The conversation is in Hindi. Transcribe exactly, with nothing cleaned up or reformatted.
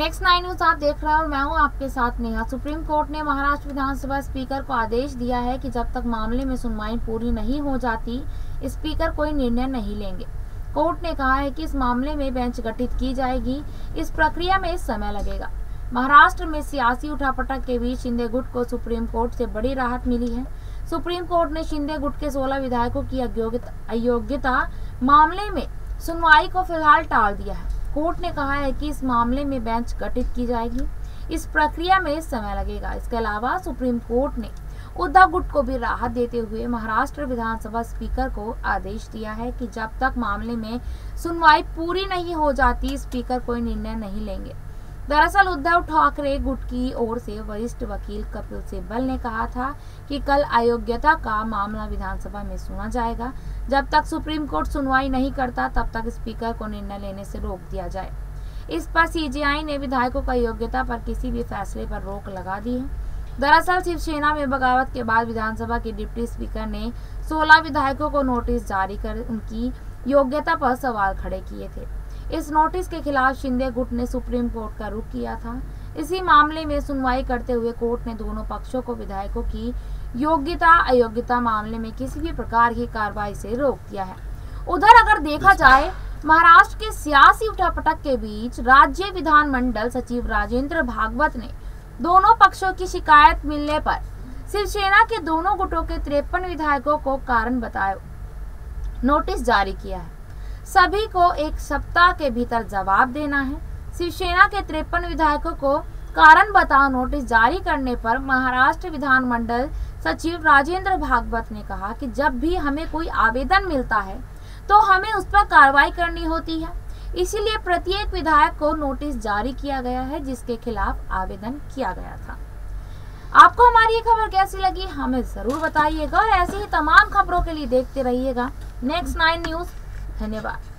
नेक्स्ट नाइन न्यूज आप देख रहे हो और मैं हूं आपके साथ नेहा। सुप्रीम कोर्ट ने महाराष्ट्र विधानसभा स्पीकर को आदेश दिया है कि जब तक मामले में सुनवाई पूरी नहीं हो जाती स्पीकर कोई निर्णय नहीं लेंगे। कोर्ट ने कहा है कि इस मामले में बेंच गठित की जाएगी। इस प्रक्रिया में समय लगेगा। महाराष्ट्र में सियासी उठापटक के बीच शिंदे गुट को सुप्रीम कोर्ट से बड़ी राहत मिली है। सुप्रीम कोर्ट ने शिंदे गुट के सोलह विधायकों की अयोग्यता मामले में सुनवाई को फिलहाल टाल दिया है। कोर्ट ने कहा है कि इस मामले में बेंच गठित की जाएगी। इस प्रक्रिया में समय लगेगा। इसके अलावा सुप्रीम कोर्ट ने उद्धव गुट को भी राहत देते हुए महाराष्ट्र विधानसभा स्पीकर को आदेश दिया है कि जब तक मामले में सुनवाई पूरी नहीं हो जाती स्पीकर कोई निर्णय नहीं लेंगे। दरअसल उद्धव ठाकरे गुट की ओर से वरिष्ठ वकील कपिल सिब्बल ने कहा था कि कल अयोग्यता का मामला विधानसभा में सुना जाएगा। जब तक सुप्रीम कोर्ट सुनवाई नहीं करता तब तक स्पीकर को निर्णय लेने से रोक दिया जाए। इस पर सीजेआई ने विधायकों का अयोग्यता पर किसी भी फैसले पर रोक लगा दी है। दरअसल शिवसेना में बगावत के बाद विधानसभा के डिप्टी स्पीकर ने सोलह विधायकों को नोटिस जारी कर उनकी योग्यता पर सवाल खड़े किए थे। इस नोटिस के खिलाफ शिंदे गुट ने सुप्रीम कोर्ट का रुख किया था। इसी मामले में सुनवाई करते हुए कोर्ट ने दोनों पक्षों को विधायकों की योग्यता अयोग्यता मामले में किसी भी प्रकार की कार्रवाई से रोक दिया है। उधर अगर देखा जाए महाराष्ट्र के सियासी उठापटक के बीच राज्य विधानमंडल सचिव राजेंद्र भागवत ने दोनों पक्षों की शिकायत मिलने पर शिवसेना के दोनों गुटों के तिरपन विधायकों को कारण बताओ नोटिस जारी किया है। सभी को एक सप्ताह के भीतर जवाब देना है। शिवसेना के तिरपन विधायकों को कारण बताओ नोटिस जारी करने पर महाराष्ट्र विधानमंडल सचिव राजेंद्र भागवत ने कहा कि जब भी हमें कोई आवेदन मिलता है तो हमें उस पर कार्रवाई करनी होती है। इसीलिए प्रत्येक विधायक को नोटिस जारी किया गया है जिसके खिलाफ आवेदन किया गया था। आपको हमारी ये खबर कैसी लगी हमें जरूर बताइएगा और ऐसी ही तमाम खबरों के लिए देखते रहिएगा नेक्स्ट नाइन न्यूज। धन्यवाद।